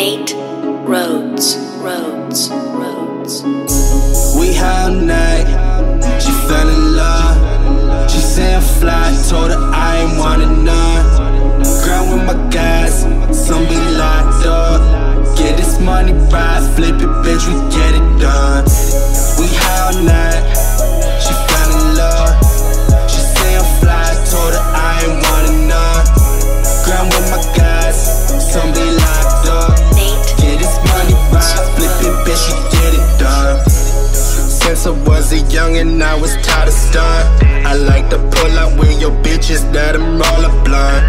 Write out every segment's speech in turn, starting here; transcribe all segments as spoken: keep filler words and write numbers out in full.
Nate Rhodes, Rhodes, Rhodes. We all night, she fell in love. She saying fly, told her I ain't wanted none. Ground with my guys, some be locked up. Get this money right, flip it, bitch, we get it done. We all night, she fell in love. She saying fly, told her I ain't wanted none. Ground with my guys, some be locked up. Get this money right, flip it, bitch, we get it done. Since I was a youngin', I was tired of stunt. I like to pull up with your bitches, let them roll a blunt.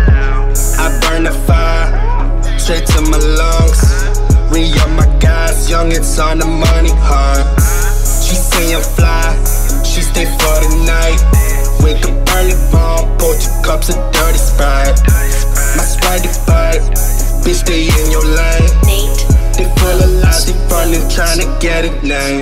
I burn the fire, straight to my lungs. We are my guys, youngins on the money hunt. She saying fly, she stay for the night. Wake up early, bomb, pour two cups of dirty Sprite. My Sprite bite, bitch, stay in your lane. They full of lies, they running, tryna get it name.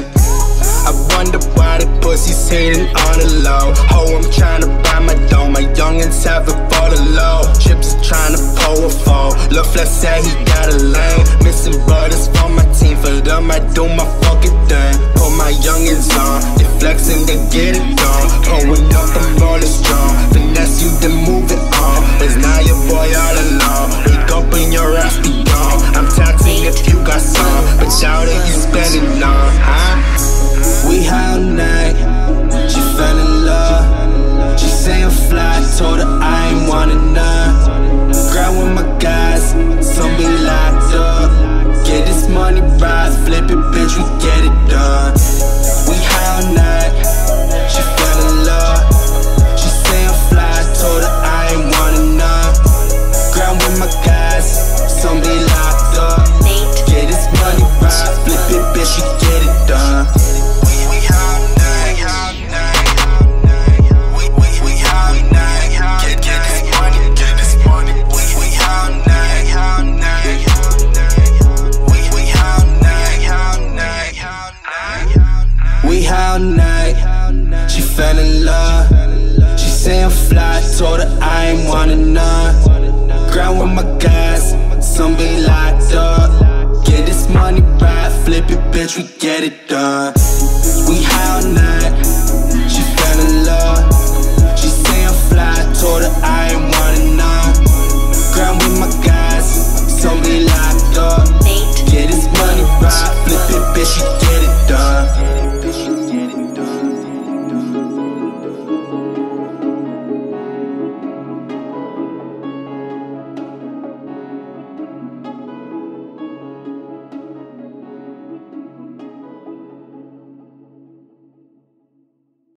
I wonder why the pussies hating on the low. Ho, I'm tryna buy my dough. My youngins haven't fallen low. Chips is tryna pull a foe. Lil' Flex said he got a lane. Missing brothers from my team. For them, I do my fucking thing. Put my youngins on. They flexing, they get it done. Pulling up, I'm rolling strong. Finesse you, then move it on. It's not your boy all alone. Wake up and your ass be gone. I'm taxing if you got some, but shout it, you spending on, huh? We all night, she fell in love. She saying fly, told her I ain't wanted none. Grind with my guys, some be locked up. Get this money right, flip it, bitch, we get it done. We all night, she fell in love. She saying fly, told her I ain't wanted none. Grind with my guys, some be locked up. Get this money right, flip it, bitch, we get it done. All night, she fell in love. She saying fly, told her I ain't wanted none. Ground with my guys, some be locked up. Get this money right, flip it, bitch, we get it done. We all night, she fell in love. She saying fly, told her I ain't wanted none. Ground with my guys, some be locked up. Get this money right, flip it, bitch, we get it done.